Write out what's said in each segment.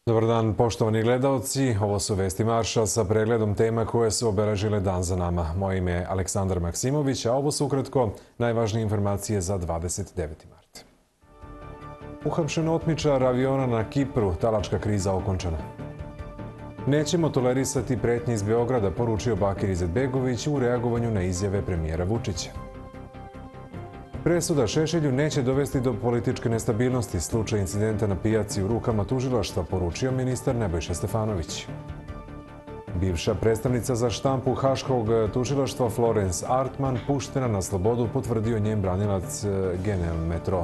Dobar dan, poštovani gledalci. Ovo su Vesti Marša sa pregledom tema koje su obeležile dan za nama. Moje ime je Aleksandar Maksimović, a ovo su ukratko najvažnije informacije za 29. mart. Uhapšen otmičar aviona na Kipru, talačka kriza okončana. Nećemo tolerisati pretnje iz Beograda, poručio Bakir Izetbegović u reagovanju na izjave premijera Vučića. Presuda Šešelju neće dovesti do političke nestabilnosti. Slučaj incidenta na pijaci u rukama tužilaštva, poručio ministar Nebojša Stefanović. Bivša predstavnica za štampu Haškog tužilaštva Florence Artman puštena na slobodu, potvrdio njen branilac Genel Metro.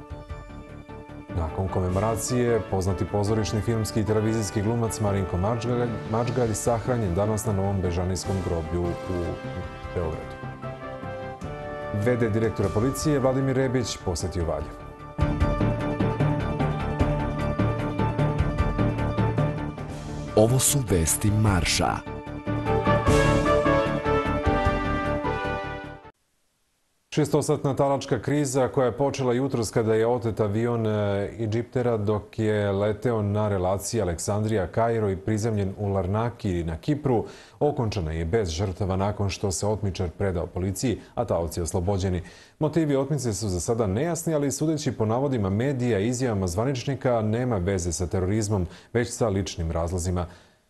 Nakon komemoracije, poznati pozorišni, filmski i televizijski glumac Marinko Mačgalj sahranjen danas na Novom Bežanijskom groblju u Beogradu. VD direktora policije Vladimir Rebić posetio Valjevo. Ovo su Vesti Marša. Šestosatna talačka kriza koja je počela jutros kada je otet avion Egyptera dok je leteo na relaciji Aleksandrija-Kairo i prizemljen u Larnaki na Kipru, okončana je bez žrtava nakon što se otmičar predao policiji, a taoci oslobođeni. Motivi otmice su za sada nejasni, ali sudeći po navodima medija i izjavama zvaničnika nema veze sa terorizmom, već sa ličnim razlozima.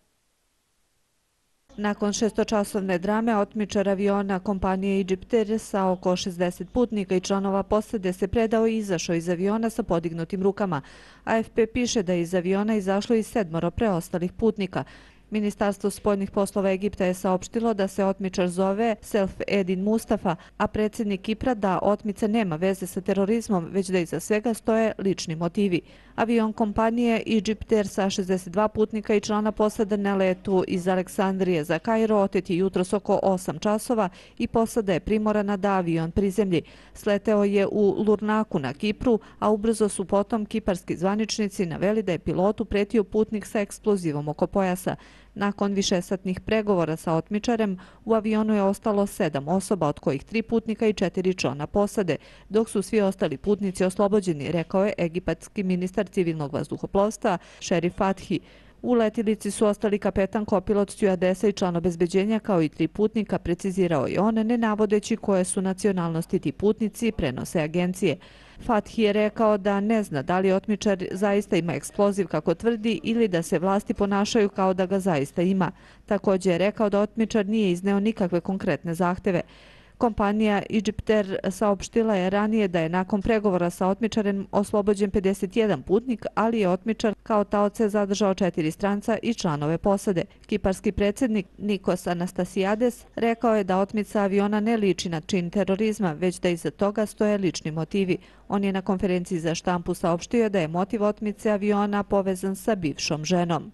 Nakon šestočasovne drame, otmičar aviona kompanije Egypter sa oko 60 putnika i članova posade se predao i izašao iz aviona sa podignutim rukama. AFP piše da je iz aviona izašlo i 7 preostalih putnika. Ministarstvo spoljnih poslova Egipta je saopštilo da se otmičar zove Self Edin Mustafa, a predsjednik Kipra da otmica nema veze sa terorizmom, već da iza svega stoje lični motivi. Avion kompanije Egypter sa 62 putnika i člana posade na letu iz Aleksandrije za Kairo otet je jutros oko 8 časova i posada je primorana da avion prizemlji. Sleteo je u Lurnaku na Kipru, a ubrzo su potom kiparski zvaničnici naveli da je pilotu pretio putnik sa eksplozivom oko pojasa. Nakon višesatnih pregovora sa otmičarem, u avionu je ostalo 7 osoba, od kojih 3 putnika i 4 člana posade, dok su svi ostali putnici oslobođeni, rekao je egipatski ministar civilnog vazduhoplovstva Šerif Fathi. U letilici su ostali kapetan, kopilot, stjuardesa i član obezbeđenja, kao i 3 putnika, precizirao je on, ne navodeći koje su nacionalnosti ti putnici, prenose agencije. Fathi je rekao da ne zna da li otmičar zaista ima eksploziv kako tvrdi ili da se vlasti ponašaju kao da ga zaista ima. Također je rekao da otmičar nije izneo nikakve konkretne zahteve. Kompanija Egypter saopštila je ranije da je nakon pregovora sa otmičarem oslobođen 51 putnik, ali je otmičar kao taoce zadržao 4 stranca i članove posade. Kiparski predsjednik Nikos Anastasiades rekao je da otmica aviona ne liči na čin terorizma, već da iza toga stoje lični motivi. On je na konferenciji za štampu saopštio da je motiv otmice aviona povezan sa bivšom ženom.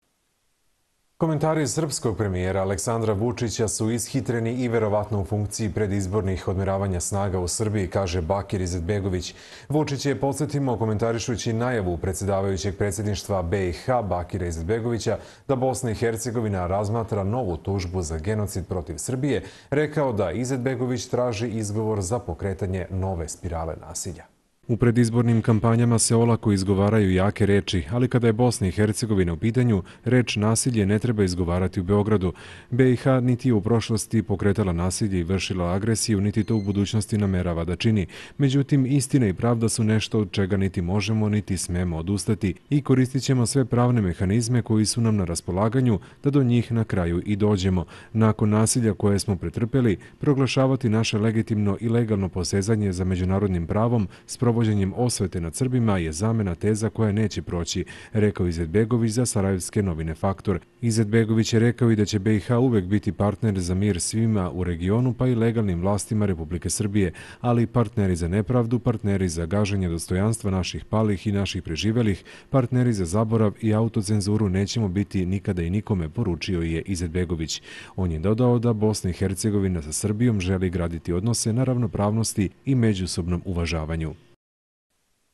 Komentari srpskog premijera Aleksandra Vučića su ishitreni i verovatno u funkciji predizbornih odmeravanja snaga u Srbiji, kaže Bakir Izetbegović. Vučić je, podsjetimo, komentarišući najavu predsjedavajućeg predsjedništva BiH Bakira Izetbegovića da Bosna i Hercegovina razmatra novu tužbu za genocid protiv Srbije, rekao da Izetbegović traži izgovor za pokretanje nove spirale nasilja. U predizbornim kampanjama se olako izgovaraju jake reči, ali kada je Bosna i Hercegovina u pitanju, reč nasilje ne treba izgovarati u Beogradu. BiH niti je u prošlosti pokretala nasilje i vršila agresiju, niti to u budućnosti namerava da čini. Međutim, istina i pravda su nešto od čega niti možemo, niti smemo odustati i koristit ćemo sve pravne mehanizme koji su nam na raspolaganju da do njih na kraju i dođemo. Nakon nasilja koje smo pretrpeli, proglašavati naše legitimno i legalno posezanje za međunarodnim pravom, provođenjem osvete nad Srbima je zamena teza koja neće proći, rekao Izetbegović za sarajevske novine Faktor. Izetbegović je rekao i da će BiH uvek biti partner za mir svima u regionu, pa i legalnim vlastima Republike Srbije, ali i partneri za nepravdu, partneri za gaženje dostojanstva naših palih i naših preživelih, partneri za zaborav i autocenzuru nećemo biti nikada i nikome, poručio je Izetbegović. On je dodao da Bosna i Hercegovina sa Srbijom želi graditi odnose na ravnopravnosti i međusobnom uvažavanju.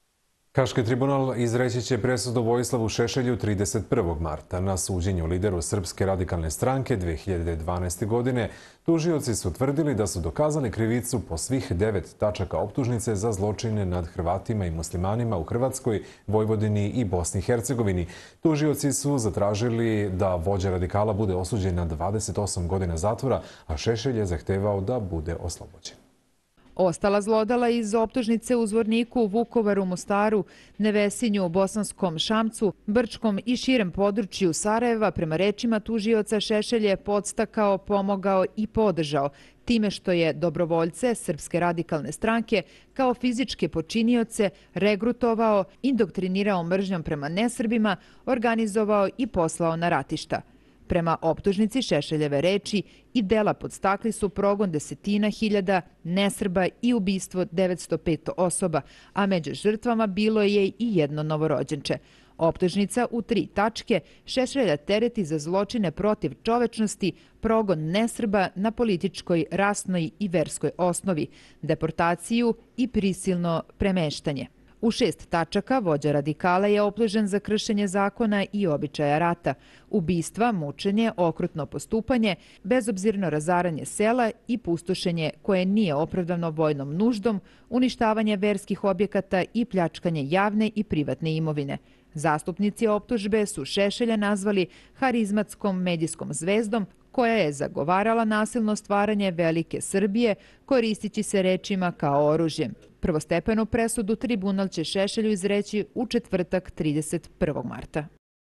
Haški tribunal izreći će presudu Vojislavu Šešelju 31. marta. Na suđenju lideru Srpske radikalne stranke 2012. godine tužioci su tvrdili da su dokazali krivicu po svih 9 tačaka optužnice za zločine nad Hrvatima i muslimanima u Hrvatskoj, Vojvodini i Bosni i Hercegovini. Tužioci su zatražili da vođa radikala bude osuđen na 28 godina zatvora, a Šešelj je zahtevao da bude oslobođen. Ostala zlodala iz optužnice u Zvorniku, Vukovaru, Mostaru, Nevesinju, Bosanskom Šamcu, Brčkom i širem području Sarajeva, prema rečima tužioca, Šešelj je podstakao, pomogao i podržao time što je dobrovoljce Srpske radikalne stranke kao fizičke počinioce regrutovao, indoktrinirao mržnjom prema nesrbima, organizovao i poslao na ratišta. Prema optužnici, Šešeljeve reči i dela podstakli su progon desetina hiljada nesrba i ubistvo 905 osoba, a među žrtvama bilo je i jedno novorođenče. Optužnica u 3 tačke Šešelja tereti za zločine protiv čovečnosti, progon nesrba na političkoj, rasnoj i verskoj osnovi, deportaciju i prisilno premeštanje. U 6 tačaka vođa radikala je optužen za kršenje zakona i običaja rata, ubistva, mučenje, okrutno postupanje, bezobzirno razaranje sela i pustošenje koje nije opravdano vojnom nuždom, uništavanje verskih objekata i pljačkanje javne i privatne imovine. Zastupnici optužbe su Šešelja nazvali harizmatskom medijskom zvezdom koja je zagovarala nasilno stvaranje velike Srbije koristići se rečima kao oružjem. Prvostepenu presudu tribunal će Šešelju izreći u četvrtak 31. marta.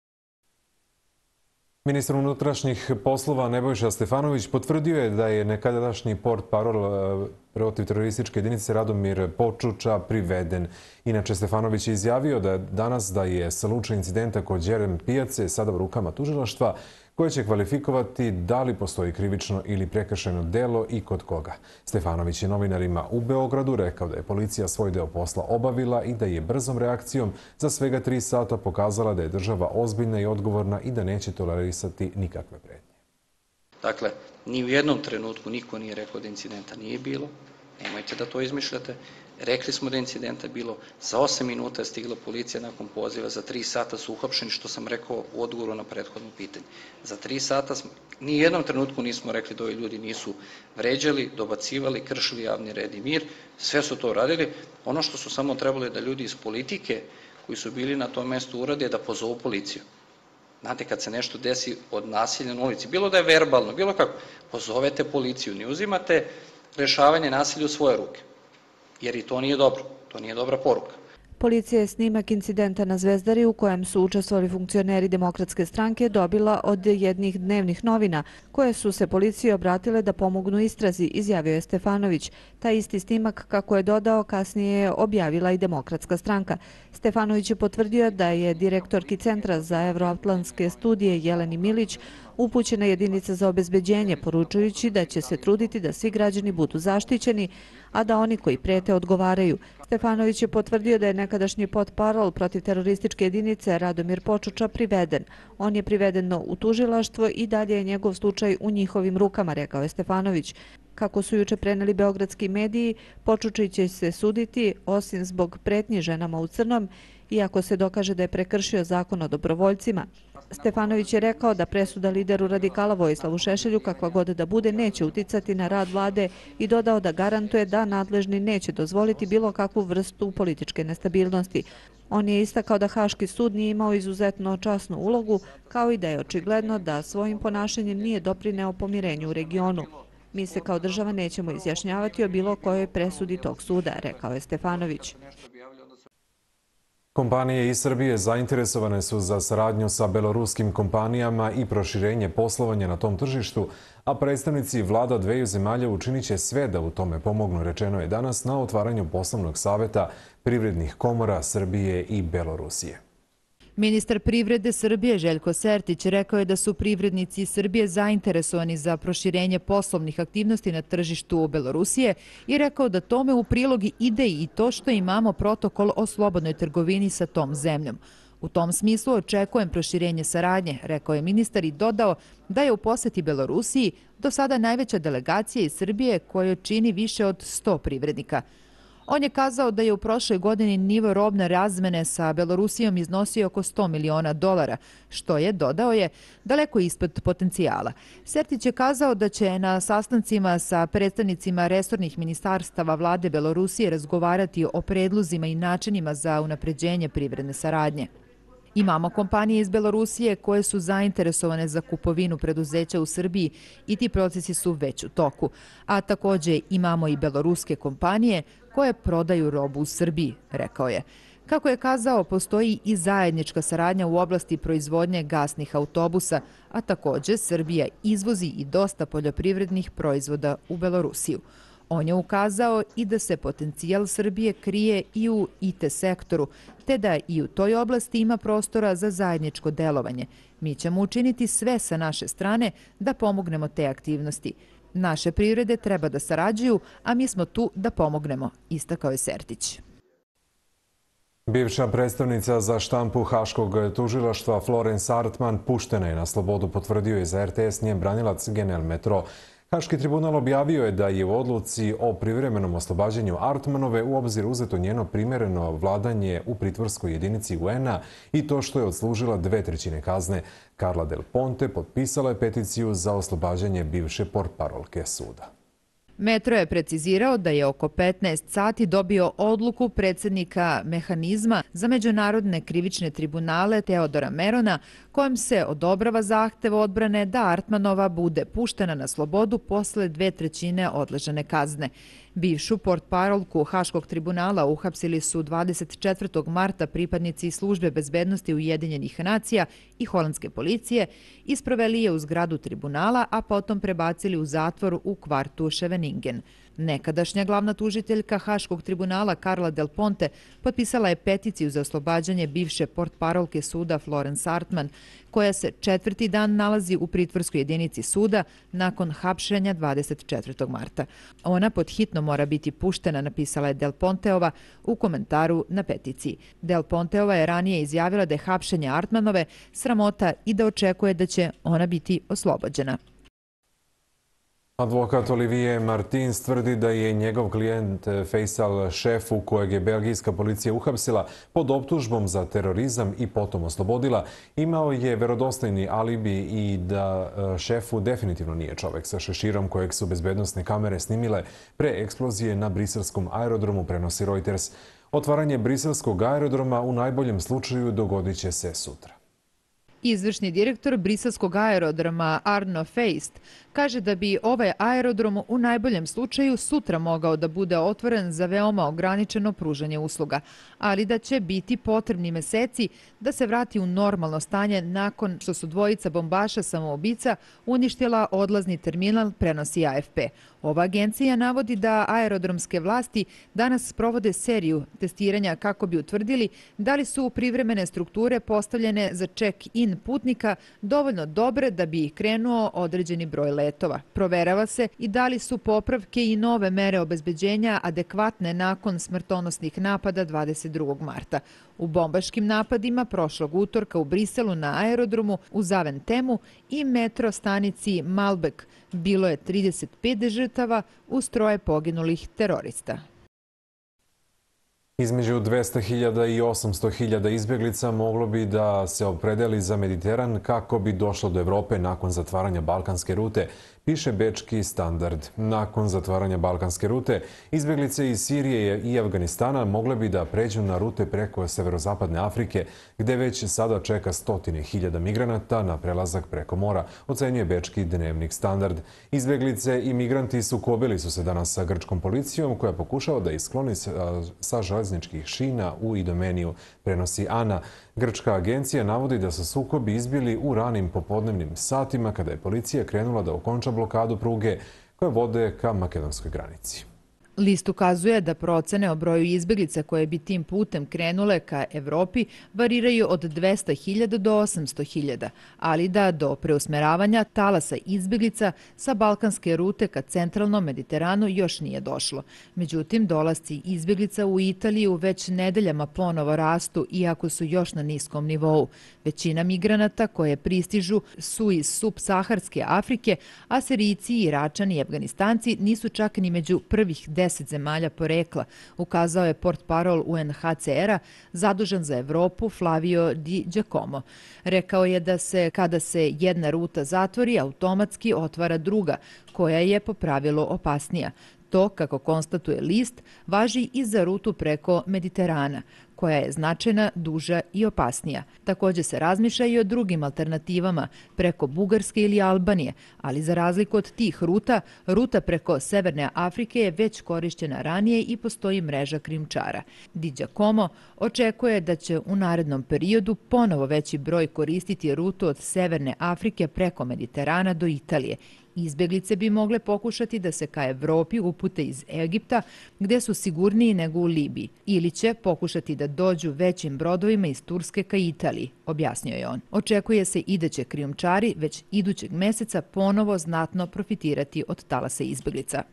Ministar unutrašnjih poslova Nebojša Stefanović potvrdio je da je nekadašnji portparol protiv terorističke jedinice Radomir Počuča priveden. Inače, Stefanović je izjavio da danas da je slučaj incidenta kod Đerem pijace sada u rukama tužilaštva koje će kvalifikovati da li postoji krivično ili prekršajno delo i kod koga. Stefanović je novinarima u Beogradu rekao da je policija svoj deo posla obavila i da je brzom reakcijom za svega 3 sata pokazala da je država ozbiljna i odgovorna i da neće tolerisati nikakve pretnje. Dakle, ni u jednom trenutku niko nije rekao da incidenta nije bilo. Nemojte da to izmišljate. Rekli smo da incidenta bilo. Za 8 minuta je stigla policija nakon poziva. Za 3 sata su uhapšeni, što sam rekao u odgovoru na prethodno pitanje. Za 3 sata ni u jednom trenutku nismo rekli da ovi ljudi nisu vređali, dobacivali, kršili javni red i mir. Sve su to radili. Ono što su samo trebali da ljudi iz politike koji su bili na tom mestu urade da pozovu policiju. Znate, kad se nešto desi od nasilja na ulici, bilo da je verbalno, bilo kako, pozovete policiju, ne uzimate rešavanje nasilja u svoje ruke, jer i to nije dobro, to nije dobra poruka. Policija je snimak incidenta na Zvezdari u kojem su učestvovali funkcioneri Demokratske stranke dobila od jednih dnevnih novina koje su se policiji obratile da pomognu istrazi, izjavio je Stefanović. Taj isti snimak, kako je dodao, kasnije je objavila i Demokratska stranka. Stefanović je potvrdio da je direktorki Centra za evroatlantske studije Jeleni Milić upućena jedinica za obezbeđenje, poručujući da će se truditi da svi građani budu zaštićeni, a da oni koji prete odgovaraju. Stefanović je potvrdio da je nekadašnji portparol protiv terorističke jedinice Radomir Počuča priveden. On je priveden u tužilaštvo i dalje je njegov slučaj u njihovim rukama, rekao je Stefanović. Kako su juče preneli beogradski mediji, Počuči će se suditi osim zbog pretnji ženama u crnom, iako se dokaže da je prekršio zakon o dobrovoljcima. Stefanović je rekao da presuda lideru radikala Vojislavu Šešelju, kakva god da bude, neće uticati na rad vlade i dodao da garantuje da nadležni neće dozvoliti bilo kakvu vrstu političke nestabilnosti. On je istakao da Haški sud nije imao izuzetno časnu ulogu, kao i da je očigledno da svojim ponašanjem nije doprineo pomirenju u regionu. Mi se kao država nećemo izjašnjavati o bilo kojoj presudi tog suda, rekao je Stefanović. Kompanije iz Srbije zainteresovane su za saradnju sa beloruskim kompanijama i proširenje poslovanja na tom tržištu, a predstavnici vlada dveju zemalja učinit će sve da u tome pomognu, rečeno je danas na otvaranju poslovnog saveta privrednih komora Srbije i Belorusije. Ministar privrede Srbije Željko Sertić rekao je da su privrednici Srbije zainteresovani za proširenje poslovnih aktivnosti na tržištu Belorusije i rekao da tome u prilogi ide i to što imamo protokol o slobodnoj trgovini sa tom zemljom. U tom smislu očekujem proširenje saradnje, rekao je ministar i dodao da je u poseti Belorusiji do sada najveća delegacija iz Srbije koja čini više od 100 privrednika. On je kazao da je u prošloj godini nivo robne razmene sa Belorusijom iznosio oko $100 miliona, što je, dodao je, daleko ispod potencijala. Sertić je kazao da će na sastancima sa predstavnicima resornih ministarstava vlade Belorusije razgovarati o predlozima i načinima za unapređenje privredne saradnje. Imamo kompanije iz Belorusije koje su zainteresovane za kupovinu preduzeća u Srbiji i ti procesi su već u toku. A takođe imamo i beloruske kompanije koje prodaju robu u Srbiji, rekao je. Kako je kazao, postoji i zajednička saradnja u oblasti proizvodnje gasnih autobusa, a takođe Srbija izvozi i dosta poljoprivrednih proizvoda u Belorusiju. On je ukazao i da se potencijal Srbije krije i u IT sektoru, te da i u toj oblasti ima prostora za zajedničko delovanje. Mi ćemo učiniti sve sa naše strane da pomognemo te aktivnosti. Naše privrede treba da sarađuju, a mi smo tu da pomognemo, istakao je Sertić. Bivša predstavnica za štampu Haškog tužilaštva Florence Artman puštena je na slobodu, potvrdio je za RTS njen branilac Genel Metro. Haški tribunal objavio je da je u odluci o privremenom oslobađanju Artmanove u obzir uzeto njeno primereno vladanje u pritvorskoj jedinici UN-a i to što je odslužila 2/3 kazne. Carla Del Ponte potpisala je peticiju za oslobađanje bivše portparolke suda. Metro je precizirao da je oko 15 sati dobio odluku predsjednika Mehanizma za međunarodne krivične tribunale Teodora Merona, kojom se odobrava zahtev odbrane da Artmanova bude puštena na slobodu posle 2/3 odležane kazne. Bivšu portparolku Haškog tribunala uhapsili su 24. marta pripadnici službe bezbednosti Ujedinjenih nacija i holandske policije i sproveli je u zgradu tribunala, a potom prebacili u zatvor u kvartu Scheveningen. Nekadašnja glavna tužiteljka Haškog tribunala Carla Del Ponte potpisala je peticiju za oslobađanje bivše portparolke suda Florence Artman, koja se 4. dan nalazi u pritvorskoj jedinici suda nakon hapšenja 24. marta. Ona pod hitno mora biti puštena, napisala je Del Ponteova u komentaru na peticiji. Del Ponteova je ranije izjavila da je hapšenje Artmanove sramota i da očekuje da će ona biti oslobođena. Advokat Olivier Martins tvrdi da je njegov klijent Faisal Šefu, kojeg je belgijska policija uhapsila pod optužbom za terorizam i potom oslobodila, imao je verodostojni alibi i da Šefu definitivno nije čovek sa šeširom kojeg su bezbednosne kamere snimile pre eksplozije na briselskom aerodromu, prenosi Reuters. Otvaranje briselskog aerodroma u najboljem slučaju dogodit će se sutra. Izvršni direktor briselskog aerodroma Arno Feist kaže da bi ovaj aerodrom u najboljem slučaju sutra mogao da bude otvoren za veoma ograničeno pružanje usluga, ali da će biti potrebni meseci da se vrati u normalno stanje nakon što su dvojica bombaša samoubica uništila odlazni terminal, prenosi AFP. Ova agencija navodi da aerodromske vlasti danas sprovode seriju testiranja kako bi utvrdili da li su privremene strukture postavljene za check-in putnika dovoljno dobre da bi krenuo određeni broj letova. Proverava se i da li su popravke i nove mere obezbeđenja adekvatne nakon smrtonosnih napada 22. marta. U bombaškim napadima prošlog utorka u Briselu na aerodromu u Zaventemu i metro stanici Malbek bilo je 35 žrtava uz 3 poginulih terorista. Između 200.000 i 800.000 izbjeglica moglo bi da se opredeli za Mediteran kako bi došlo do Evrope nakon zatvaranja balkanske rute, piše bečki Standard. Nakon zatvaranja balkanske rute, izbjeglice iz Sirije i Afganistana mogle bi da pređu na rute preko severozapadne Afrike, gde već sada čeka 100.000 migranata na prelazak preko mora, ocenjuje bečki dnevnik Standard. Izbjeglice i migranti sukobili su se danas sa grčkom policijom, koja pokušava da ih skloni sa železničkih šina u Idomeniju, prenosi Ana. Grčka agencija navodi da su sukobi izbili u ranim popodnevnim satima kada je policija krenula da okonča blokadu pruge koje vode ka makedonskoj granici. List ukazuje da procene o broju izbjeglica koje bi tim putem krenule ka Evropi variraju od 200.000 do 800.000, ali da do preusmeravanja talasa izbjeglica sa balkanske rute ka centralnom Mediteranu još nije došlo. Međutim, dolasci izbjeglica u Italiju već nedeljama ponovo rastu, iako su još na niskom nivou. Većina migranata koje pristižu su iz subsaharske Afrike, a Sirijci, Iračani i Afganistanci nisu čak ni među prvih 10 10 zemalja porekla, ukazao je portparol UNHCR-a zadužen za Evropu Flavio Di Giacomo. Rekao je da se, kada se jedna ruta zatvori, automatski otvara druga, koja je po pravilu opasnija. To, kako konstatuje list, važi i za rutu preko Mediterana, koja je značajna, duža i opasnija. Također se razmišlja i o drugim alternativama preko Bugarske ili Albanije, ali za razliku od tih ruta, ruta preko Severne Afrike je već korišćena ranije i postoji mreža krijumčara. Di Giacomo očekuje da će u narednom periodu ponovo veći broj koristiti rutu od Severne Afrike preko Mediterana do Italije. Izbjeglice bi mogle pokušati da se ka Evropi upute iz Egipta, gdje su sigurniji nego u Libiji, ili će pokušati da dođu većim brodovima iz Turske ka Italiji, objasnio je on. Očekuje se i da će krijumčari već idućeg meseca ponovo znatno profitirati od talasa izbjeglica.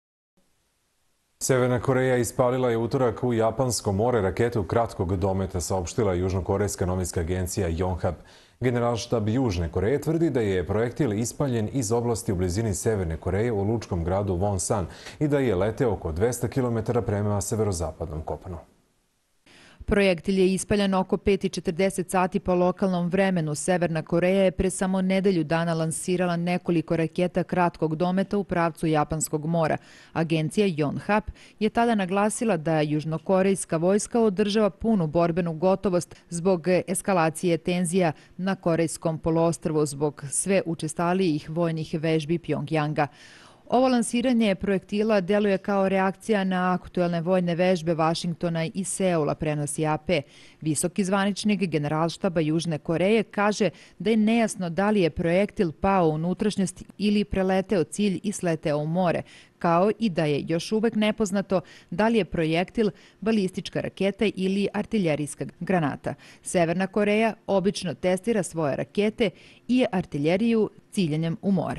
Severna Koreja ispalila je utorak u Japansko more raketu kratkog dometa, saopštila južnokorejska novinska agencija Yonhap. Generalštab Južne Koreje tvrdi da je projektil ispaljen iz oblasti u blizini Severne Koreje u lučkom gradu Wonsan i da je leteo oko 200 km prema severozapadnom Kopanu. Projektil je ispaljen oko 5:40 sati po lokalnom vremenu. Severna Koreja je pre samo nedelju dana lansirala nekoliko raketa kratkog dometa u pravcu Japanskog mora. Agencija Yonhap je tada naglasila da južnokorejska vojska održava punu borbenu gotovost zbog eskalacije tenzija na Korejskom poluostrvu zbog sve učestalijih vojnih vežbi Pjongjanga. Ovo lansiranje projektila deluje kao reakcija na aktuelne vojne vežbe Vašingtona i Seula, prenosi AP. Visoki zvaničnik Generalštaba Južne Koreje kaže da je nejasno da li je projektil pao u unutrašnjost ili preleteo cilj i sleteo u more, kao i da je još uvek nepoznato da li je projektil balistička raketa ili artiljerijska granata. Severna Koreja obično testira svoje rakete i artiljeriju ciljanjem u more.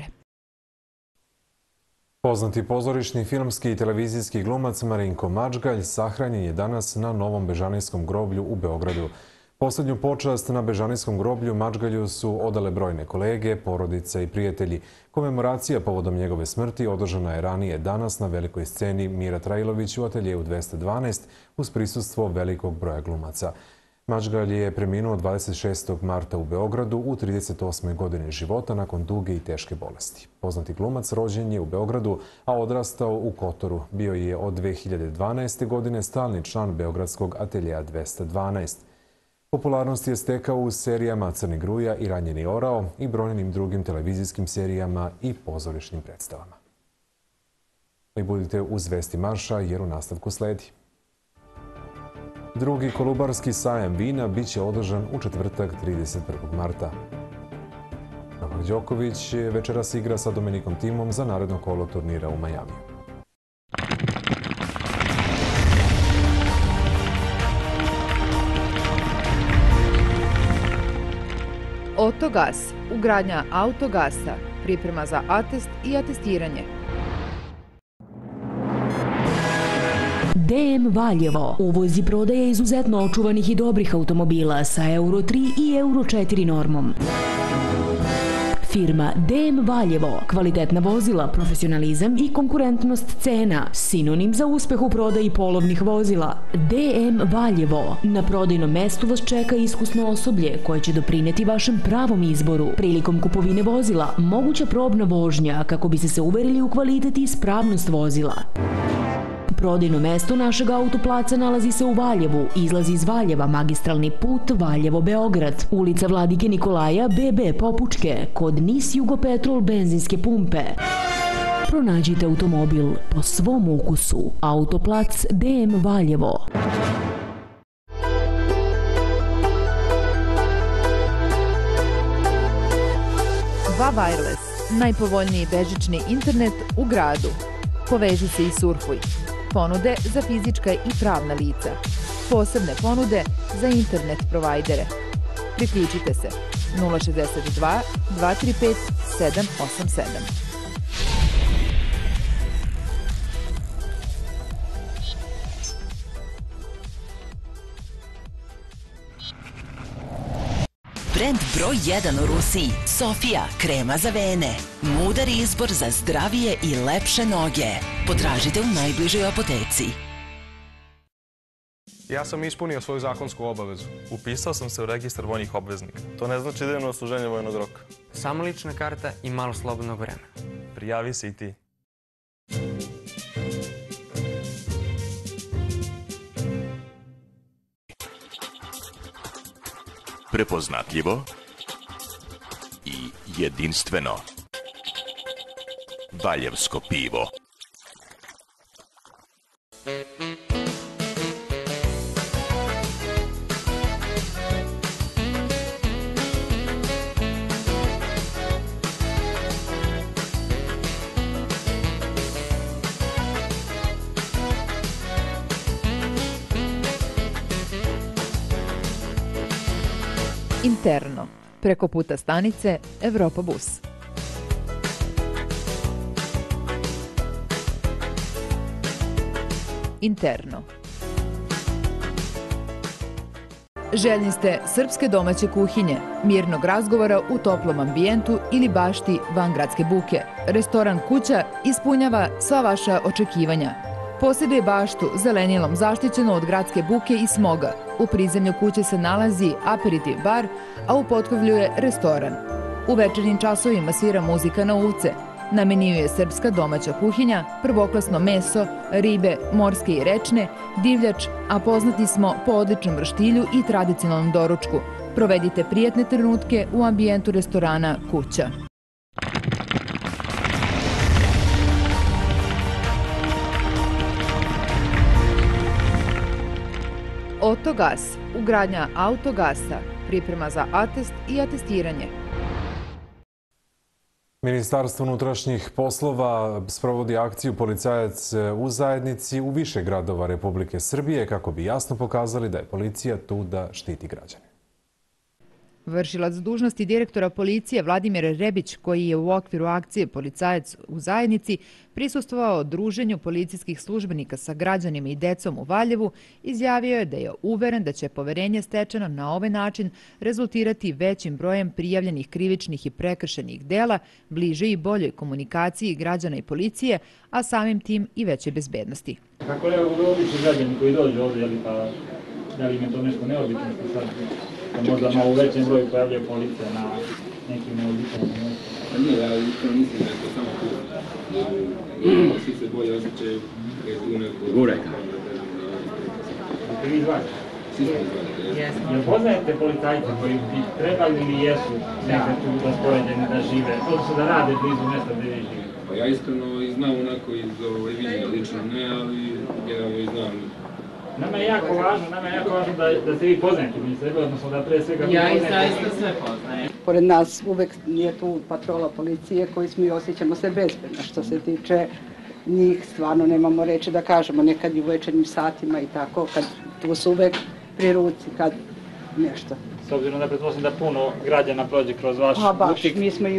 Poznati pozorišni, filmski i televizijski glumac Marinko Madžgalj sahranjen je danas na Novom Bežanijskom groblju u Beogradu. Poslednju počast na Bežanijskom groblju Madžgalju su odale brojne kolege, porodice i prijatelji. Komemoracija povodom njegove smrti održana je ranije danas na velikoj sceni Mira Trajlović u ateljeju 212 uz prisustvo velikog broja glumaca. Madžgalj je preminuo 26. marta u Beogradu u 38. godini života nakon duge i teške bolesti. Poznati glumac rođen je u Beogradu, a odrastao u Kotoru. Bio je od 2012. godine stalni član Beogradskog ateljeja 212. Popularnost je stekao u serijama Crni gruja i Ranjeni orao i brojnim drugim televizijskim serijama i pozorišnim predstavama. I budite uz Vesti Marša jer u nastavku sledi. Drugi Kolubarski sajam vina biće održan u četvrtak 31. marta. Novak Đoković večeras igra sa Dominikom Thimom za naredno kolo turnira u Majamiju. Autogas, ugradnja autogasa, priprema za atest i atestiranje. DM Valjevo uvoz i prodaje izuzetno očuvanih i dobrih automobila sa Euro 3 i Euro 4 normom. Firma DM Valjevo, kvalitetna vozila, profesionalizam i konkurentnost cena, sinonim za uspeh u prodaji polovnih vozila. DM Valjevo, na prodajnom mestu vas čeka iskusno osoblje koje će doprineti vašem pravom izboru. Prilikom kupovine vozila, moguća probna vožnja kako bi se uverili u kvalitet i ispravnost vozila. Prodajno mesto našeg autoplaca nalazi se u Valjevu, izlazi iz Valjeva magistralni put Valjevo-Beograd, ulica Vladike Nikolaja, BB Popučke, kod NIS Jugopetrol benzinske pumpe. Pronađite automobil po svom ukusu. Autoplac DM Valjevo. Va Wireless, najpovoljniji bežični internet u gradu. Poveži se i surfuj. Ponude za fizička i pravna lica. Posebne ponude za internet provajdere. Priključite se 062 235 787. brend broj 1 u Rusiji. Sofija, krema za vene. Mudar izbor za zdravije i lepše noge. Potražite u najbližoj apoteci. Ja sam ispunio svoju zakonsku obavezu. Upisao sam se u registar vojnih obveznika. To ne znači da idem na odsluženje vojnog roka. Samo lična karta i malo slobodnog vremena. Prijavi se i ti. Prepoznatljivo i jedinstveno. Valjevsko pivo. Interno, preko puta stanice Evropa bus. Interno. Željni ste srpske domaće kuhinje, mirnog razgovora u toplom ambijentu ili bašti van gradske buke. Restoran Kuća ispunjava sva vaša očekivanja. Posjeduje baštu zelenilom zaštićenu od gradske buke i smoga. U prizemlju kuće se nalazi aperitiv bar, a u potkrovlju je restoran. U večernjim časovima svira muzika na uvce. Na meniju je srpska domaća kuhinja, prvoklasno meso, ribe, morske i rečne, divljač, a poznati smo po odličnom vrštilju i tradicionalnom doručku. Provedite prijatne trenutke u ambijentu restorana Kuća. Autogas, ugradnja autogasa, priprema za atest i atestiranje. Ministarstvo unutrašnjih poslova sprovodi akciju Policajac u zajednici u više gradova Republike Srbije kako bi jasno pokazali da je policija tu da štiti građane. Vršilac dužnosti direktora policije Vladimir Rebić, koji je u okviru akcije Policajac u zajednici prisustvovao druženju policijskih službenika sa građanima i decom u Valjevu, izjavio je da je uveren da će poverenje stečeno na ovaj način rezultirati većim brojem prijavljenih krivičnih i prekršajnih dela, bliže i boljoj komunikaciji građana i policije, a samim tim i veće bezbednosti. Kako je obični građani koji dođu ovdje, da li im je to nešto neobično što sad možda malo u većem broju pojavljaju policija na nekim neobičnim mjestima? Pa nije, ja iskreno mislim da je to samo tu. Svi se bolje osjećaju kad je tu neko... Gureka. Ste vi zvani? Svi smo zvani. Jel poznajete policajce koji bi trebali ili jesu nekad tu raspoređeni da žive, odnosno da rade blizu mjesta gdje vi živite? Pa ja iskreno znam onako iz viđenja, lično ne, ali generalno i znam. Nama je jako važno da se vi poznajete među sebe, odnosno da pre svega... Ja i zaista sve poznajem. Pored nas uvek je tu patrola policije koji smo i osjećamo se bezbedno. Što se tiče njih, stvarno nemamo reči da kažemo, nekad i u večernjim satima i tako, kad tu su uvek pri ruci, kad nešto. S obzirom da pretpostavljam da puno građana prođe kroz vaš butik,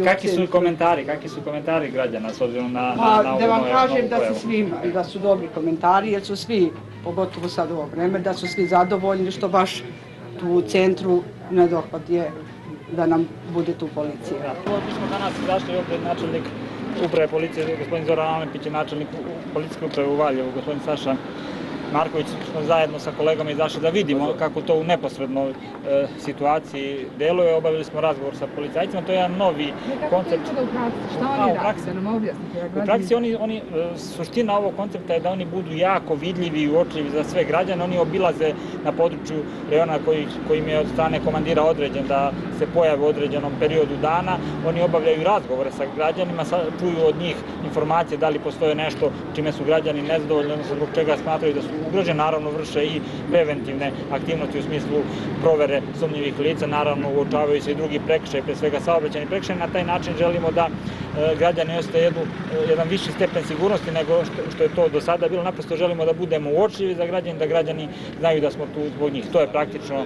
kakvi su komentari građana s obzirom na ovu novu pojavu? Da vam kažem da su dobri komentari, jer su svi, pogotovo sad u ovo vreme, da su svi zadovoljni što baš tu u centru nedohvat je da nam bude tu policija. Mi smo danas zašli opet načelnik uprave policije, gospodin Zoran Alepić je načelnik policijske uprave u Valjevu, gospodin Saša Marković, smo zajedno sa kolegama izašli da vidimo kako to u neposrednoj situaciji deluje. Obavili smo razgovor sa policajcima, to je jedan novi koncept. Šta oni rade, da nam objasnite? U praksi suština ovog koncepta je da oni budu jako vidljivi i uočljivi za sve građane. Oni obilaze na području rejona kojim je od strane komandira određen da se pojave u određenom periodu dana. Oni obavljaju razgovore sa građanima, čuju od njih informacije da li postoje nešto čime su građani nezadovoljni, odnosno zbog čega smatraju da su ugroženi. Naravno vrše i preventivne aktivnosti u smislu provere sumnjivih lica, naravno uočavaju se i drugi prekršaji, pre svega saobraćajni prekršaji. Na taj način želimo da građani osete jedan viši stepen sigurnosti nego što je to do sada bilo. Naprosto želimo da budemo uočljivi za građani, da građani znaju da smo tu zbog njih. To je praktično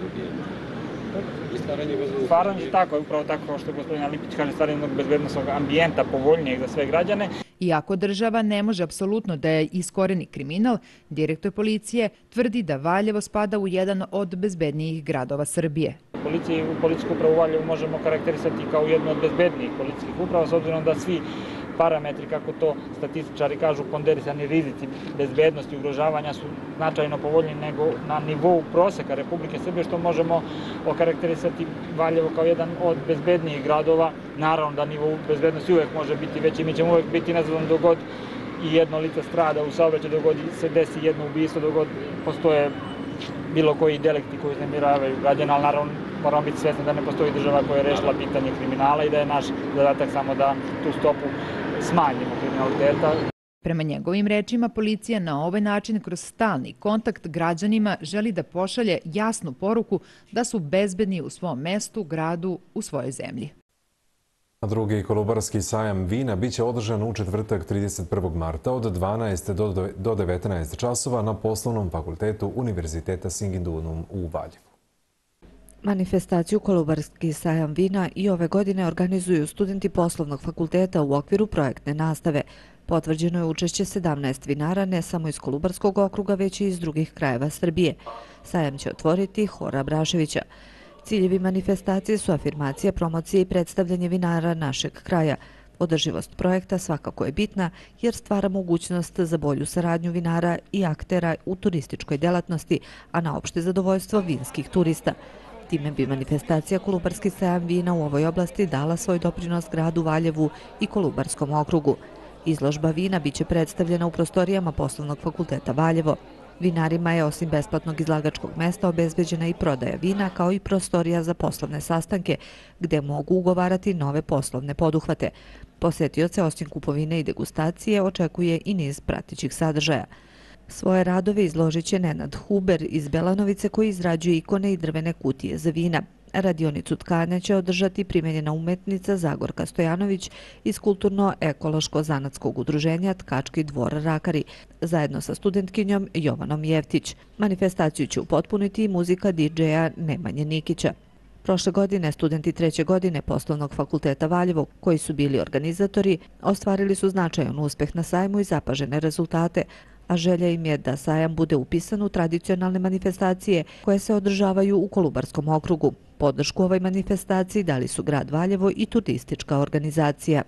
stvaranje, tako je, upravo tako što gospodin Alipić kaže, stvaranje jednog bezbednosnog ambijenta povoljnijeg za sve građane. Iako država ne može apsolutno da je iskoreni kriminal, direktor policije tvrdi da Valjevo spada u jedan od bezbednijih gradova Srbije. policije i policijsku upravu u Valjevu možemo karakterisati kao jednu od bezbednijih policijskih uprava, s obzirom da svi parametri, kako to statističari kažu, ponderisani rizici bezbednosti i ugrožavanja su značajno povoljniji nego na nivou proseka Republike Srbije, što možemo okarakterisati Valjevo kao jedan od bezbednijih gradova. Naravno da nivou bezbednosti uvek može biti veći, mi ćemo uvek biti nezadovoljni dok god i jedno lice strada u saobraćaju, dok god se desi jedno ubistvo, dok god postoje bilo koji delikti koji uznemiravaju građana, ali naravno moramo biti svesni da ne postoji država koja je rešila pitanje kriminala i da je naš zadatak samo da tu stopu smanjimo kriminaliteta. Prema njegovim rečima, policija na ovaj način kroz stalni kontakt građanima želi da pošalje jasnu poruku da su bezbedni u svom mestu, gradu, u svojoj zemlji. Drugi Kolubarski sajam vina biće održan u četvrtak 31. marta od 12 do 19 časova na Poslovnom fakultetu Univerziteta Singidunum u Valjevu. Manifestaciju Kolubarski sajam vina i ove godine organizuju studenti Poslovnog fakulteta u okviru projektne nastave. Potvrđeno je učešće 17 vinara ne samo iz Kolubarskog okruga, već i iz drugih krajeva Srbije. Sajam će otvoriti Hora Braševića. Ciljevi manifestacije su afirmacija, promocija i predstavljanje vinara našeg kraja. Održivost projekta svakako je bitna jer stvara mogućnost za bolju saradnju vinara i aktera u turističkoj delatnosti, a na opšte zadovoljstvo vinskih turista. Time bi manifestacija Kolubarski sajam vina u ovoj oblasti dala svoj doprinos gradu Valjevu i Kolubarskom okrugu. Izložba vina biće predstavljena u prostorijama Poslovnog fakulteta Valjevo. Vinarima je osim besplatnog izlagačkog mesta obezbeđena i prodaja vina kao i prostorija za poslovne sastanke gde mogu ugovarati nove poslovne poduhvate. Posetioce osim kupovine i degustacije očekuje i niz pratećih sadržaja. Svoje radove izložit će Nenad Huber iz Belanovice koji izrađuje ikone i drvene kutije za vina. Radionicu tkanja će održati primenjena umetnica Zagorka Stojanović iz Kulturno-ekološko-zanatskog udruženja Tkački dvor Rakari, zajedno sa studentkinjom Jovanom Jevtić. Manifestaciju će upotpuniti i muzika DJ-a Nemanje Nikića. Prošle godine studenti 3. godine Poslovnog fakulteta Valjevo, koji su bili organizatori, ostvarili su značajan uspeh na sajmu i zapažene rezultate, a želja im je da sajam bude upisan u tradicionalne manifestacije koje se održavaju u Kolubarskom okrugu. Podršku ovoj manifestaciji dali su grad Valjevo i turistička organizacija.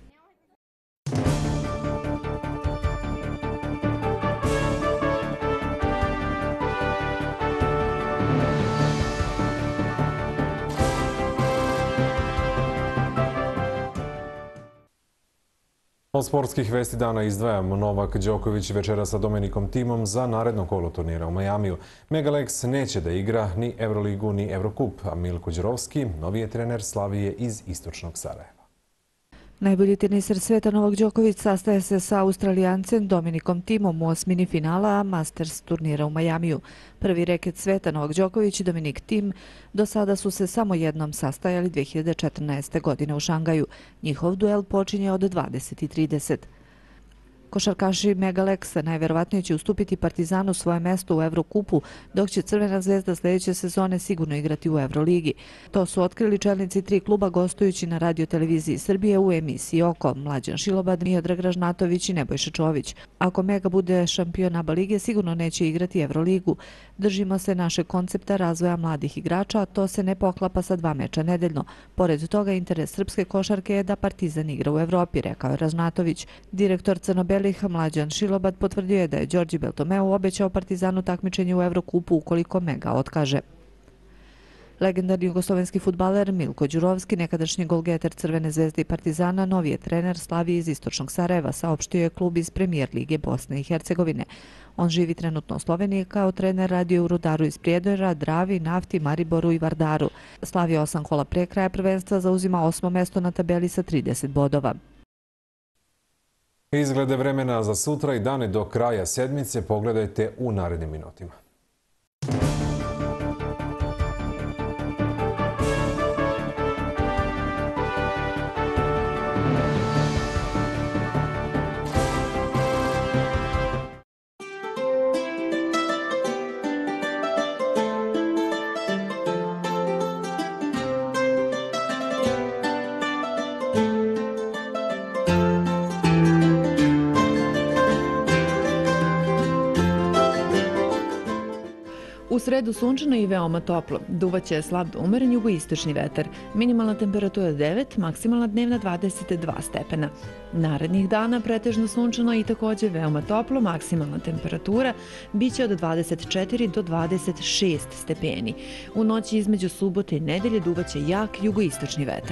Od sportskih vesti dana izdvajamo Novak Đoković večera sa Dominikom Thimom za naredno kolo turnira u Majamiju. Megalex neće da igra ni Euroligu ni Evrokup, a Milko Đurovski, novi je trener Slavije iz istočnog Sarajeva. Najbolji teniser sveta Novak Đoković sastaje se sa Australijancem Dominikom Thimom u osmini finala Masters turnira u Majamiju. Prvi reket sveta Novak Đoković i Dominik Thiem do sada su se samo jednom sastajali 2014. godine u Šangaju. Njihov duel počinje od 20:30. Košarkaši Megalexa najverovatnije će ustupiti Partizanu svoje mesto u Evrokupu, dok će Crvena zvezda sljedeće sezone sigurno igrati u Evroligi. To su otkrili čelnici 3 kluba gostujući na radioteleviziji Srbije u emisiji Oko, Mlađan Šilobad, Miodrag Ražnatović i Nebojša Čović. Ako Mega bude šampion ABA lige, sigurno neće igrati Evroligu. Držimo se našeg koncepta razvoja mladih igrača, a to se ne poklapa sa 2 meča nedeljno. Pored toga, interes srpske košarke je da Partizan igra u Evropi, rekao je Ražnatović. Direktor Crnobelih Mlađan Šilobad potvrdio je da je Đorđe Beltomeu obećao Partizanu takmičenje u Evrokupu ukoliko Mega otkaže. Legendarni jugoslovenski fudbaler Milko Đurovski, nekadašnji golgeter Crvene zvezde i Partizana, novi je trener Slavije iz istočnog Sarajeva, saopštio je klub iz Premijer lige Bosne i Hercegovine. On živi trenutno u Sloveniji, kao trener radio u Rudaru iz Prijedora, Dravi, Nafti, Mariboru i Vardaru. Slavija 8 kola pre kraja prvenstva zauzima 8. mesto na tabeli sa 30 bodova. Izglede vremena za sutra i dane do kraja sedmice pogledajte u narednim minutima. U sredu sunčano i veoma toplo. Duvaće slab do umeren jugoistočni vetar. Minimalna temperatura 9, maksimalna dnevna 22 stepena. Narednih dana pretežno sunčano i također veoma toplo. Maksimalna temperatura biće od 24 do 26 stepeni. U noći između subote i nedelje duvaće jak jugoistočni vetar.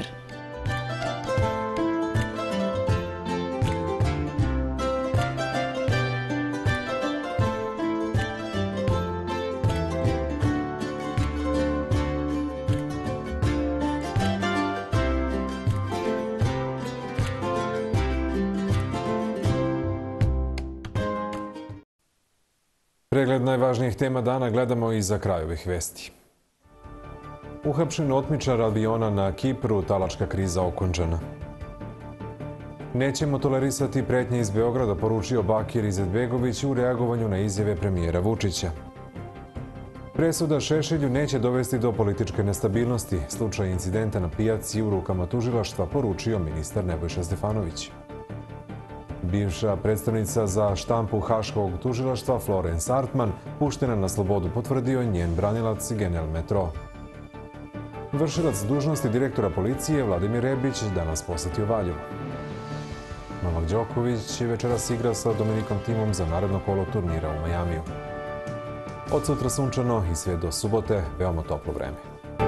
Pregled najvažnijih tema dana gledamo i za kraj ovih vesti. Uhapšen otmičar aviona na Kipru, talačka kriza okončana. Nećemo tolerisati pretnje iz Beograda, poručio Bakir Izetbegović u reagovanju na izjave premijera Vučića. Presuda Šešelju neće dovesti do političke nestabilnosti. Slučaj incidenta na pijaci u rukama tužilaštva, poručio ministar Nebojša Stefanović. Bivša predstavnica za štampu Haškog tužilaštva Florence Artman puštena na slobodu, potvrdio njen branilac Genel Metro. Vršilac dužnosti direktora policije Vladimir Rebić danas posetio Valjevo. Novak Đoković večeras igra sa Dominikom Timom za naredno kolo turnira u Majamiju. Od sutra sunčano i sve do subote veoma toplo vreme.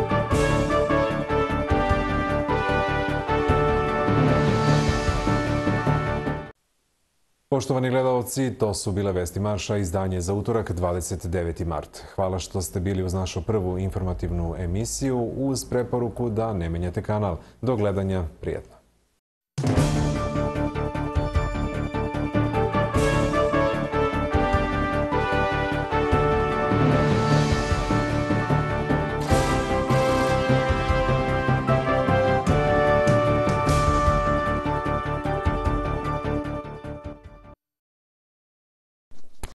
Poštovani gledalci, to su bile vesti Marša, izdanje za utorak 29. mart. Hvala što ste bili uz našu prvu informativnu emisiju uz preporuku da ne menjate kanal. Do gledanja, prijetno.